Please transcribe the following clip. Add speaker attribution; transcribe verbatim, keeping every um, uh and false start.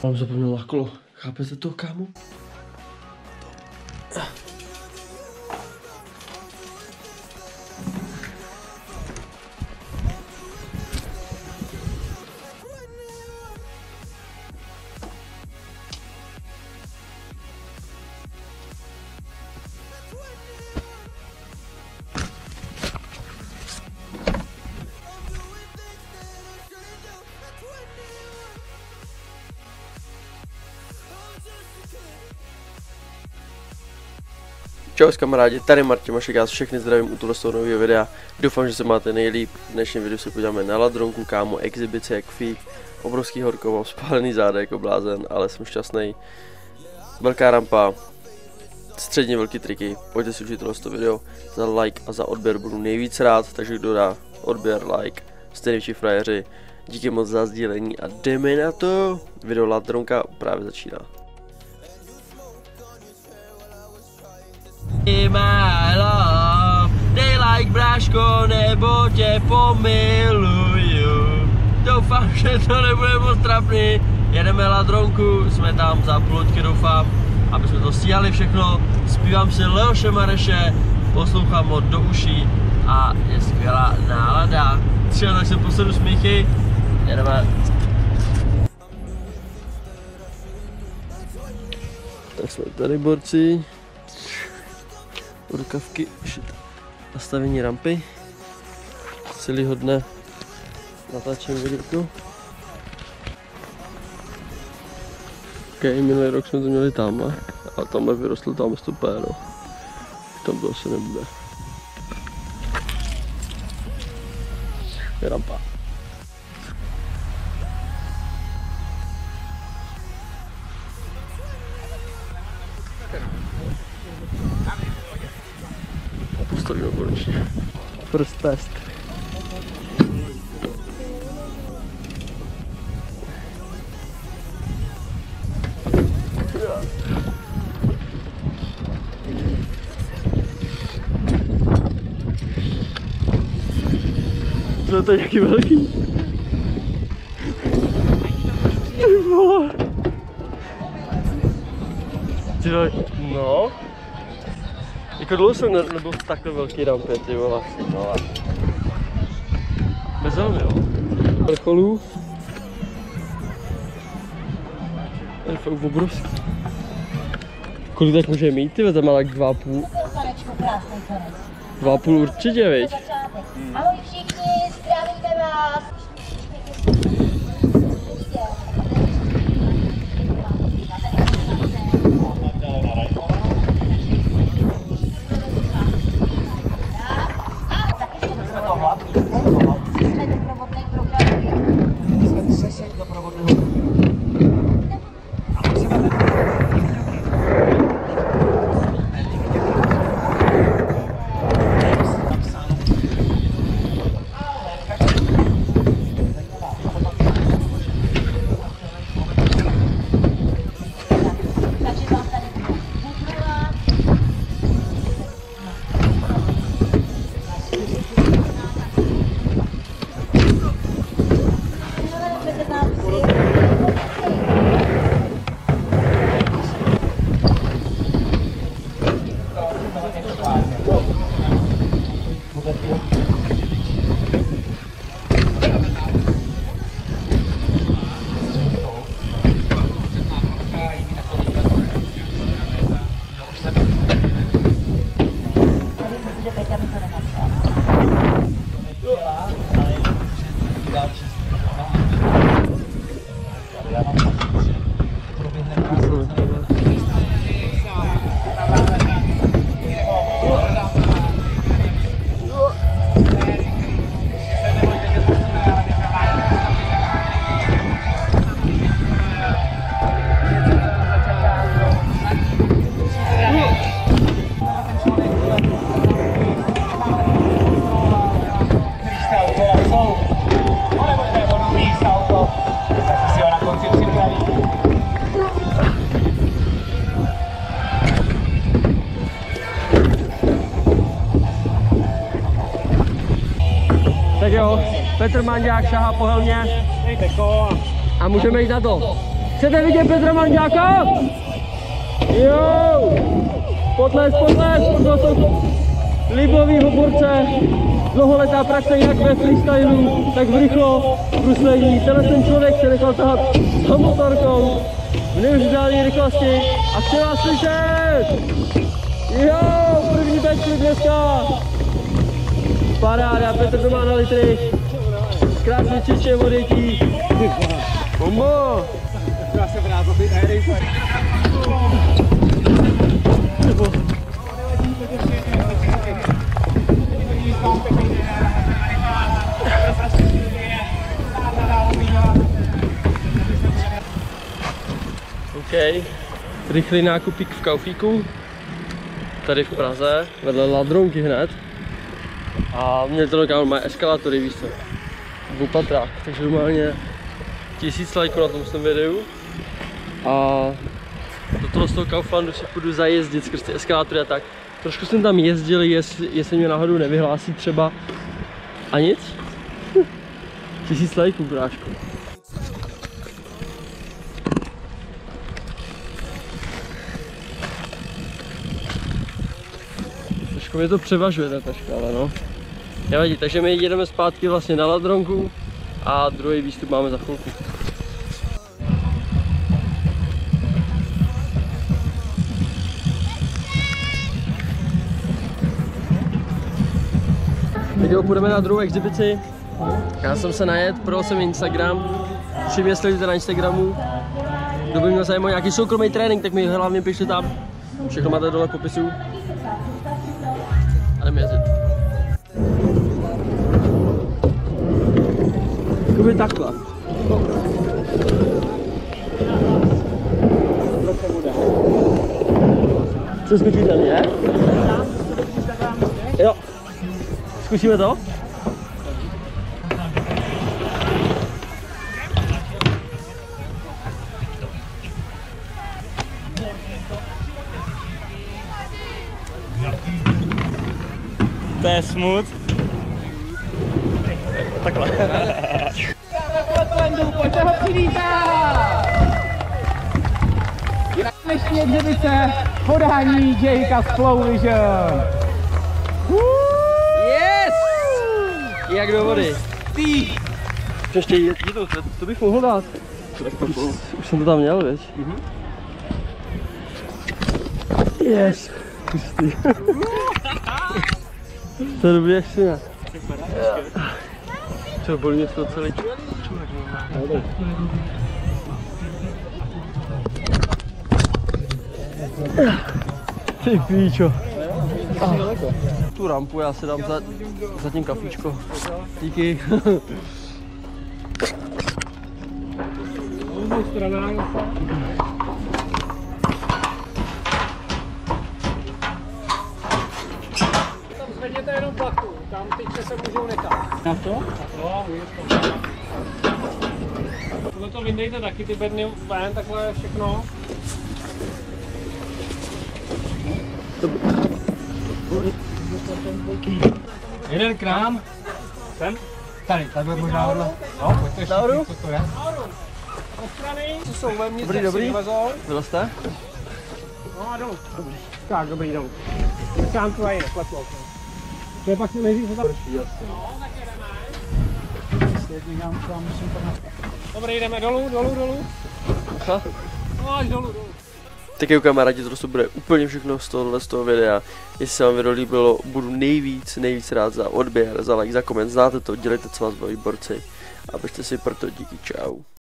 Speaker 1: Mám zapomněl na kolo. Chápete to, kámo?
Speaker 2: Čau kamarádi, tady Martin Mašek, já všechny zdravím u tohle nového videa. Doufám, že se máte nejlíp. V dnešním videu se podíváme na ladronku, kámo, exibice jak fík. Obrovský horko, mám spálený záda jako blázen, ale jsem šťastný. Velká rampa, středně velký triky. Pojďte si užít tohle video. Za like a za odběr budu nejvíc rád, takže kdo dá odběr, like, jste největší frajeři. Díky moc za sdílení a jdeme na to. Video ladronka právě začíná.
Speaker 1: My love, dej like, bráško, nebo tě pomiluju. Doufám, že to nebude moc trapný. Jedeme ladronku, jsme tam za půl hoďky, doufám, aby jsme to stíhali všechno. Zpívám si Leoše Mareše, poslouchám ho do uší a je skvělá nálada. Třeba tak se posledu smíchy, jedeme.
Speaker 2: Tak jsme tady, borci. Rukavky, shit. Nastavení rampy. Celýho dne natáčím videjku. Ok, minulý rok jsme to měli tamhle. A tamhle vyrostl tam stopéro. Tam to asi nebude. Je rampa. Postavíme konečně. First test. To je to nějaký velký. Ty vole. Ty vole, no. Jako dlouho jsem ne, nebyl v takhle velký rampě, ty vole. No. Bez helmy, jo. Vrcholů. To je fakt obrovský. Kolik tak může mít, ty tam má tak dva a půl. Dva a půl určitě, viď?
Speaker 3: Ahoj všichni, zdravíme vás.
Speaker 1: Tak jo, Petr Manďák šahá po helmě a můžeme jít na to. Chcete vidět Petra Manďáka? Jo! Potles, potles, to jsou libovýho borce. Dlouholetá praxe jak ve freestylu, tak v rychlo bruslení. Tenhle ten člověk se nechal tahat za motorkou v neuvěřitelné rychlosti a chci vás slyšet! Jo, první backflip dneska! Paráda, Petr to má na litry. Krásně čistě odjetí. Bombo!
Speaker 4: Já se vrát do té éry.
Speaker 1: OK, rychlý nákupík v Kaufíku, tady v Praze, vedle Ladronky hned. A měli to lokál, mají eskalátory, víš co, v dvou patrách, takže normálně tisíc lajků na tom svém videu. A do toho z toho Kauflandu si půjdu zajezdit skrz ty eskalátory a tak. Trošku jsem tam jezdil, jestli, jestli mě náhodou nevyhlásí třeba. A nic. Tisíc lajků, bráško. Trošku mě to převažuje ta taška, ale no. Nevadí, takže my jedeme zpátky vlastně na Ladronku a druhý výstup máme za chvilku. Teď půjdeme na druhou exibici. Já jsem se najet, projel jsem Instagram. Všim mě sledujte na Instagramu. Kdo by měl zájem o nějaký soukromý trénink, tak mi hlavně pište tam. Všechno máte dole v popisu. A jdeme jezdit. Jakoby takhle. Co skočíte, ne? Jo. Zkusíme to?
Speaker 4: To je smut.
Speaker 1: Takhle.
Speaker 4: Pojďte ho přivítat! Dnešní exibice podání Jakea z Flow Vision.
Speaker 1: Yes! Jak do vody.
Speaker 4: Ty!
Speaker 1: Ještě je, je to, to bych mohl dát. Už, už jsem to tam měl, věď? Mm-hmm. Yes! Pustý. To je dobrý, jak si ne. Čo, bolí mě to celý čůrek. Ty píčo. Ah. Tu rampu já si dám za, za tím kafíčko. Díky.
Speaker 4: Tam zvedněte jenom plachtu, tam teď se můžou nechat. Na to? No, tohle to vyndejte taky ty bedny ven, takhle všechno. Jeden krám. Sem? Tady, takhle možná hodle. No, pojďte ještě, co to je. Od strany, co jsou vevnitř,
Speaker 1: Dobrý, dobrý.
Speaker 4: Vylezte. No a dolů. Dobrý. Tak, dobrý, dolů. Sám to je, kleplo. To je pak nejdřív se tam. No, tak jedeme. Dobrý, jdeme dolů, dolů, dolů.
Speaker 1: Aha.
Speaker 4: No, až dolů, dolů.
Speaker 2: Tak jo kamarádi, to bude úplně všechno z tohohle z toho videa. Jestli se vám video líbilo, budu nejvíc, nejvíc rád za odběr, za like, za koment, znáte to, dělejte, co vás baví borci. A běžte si proto, díky, čau.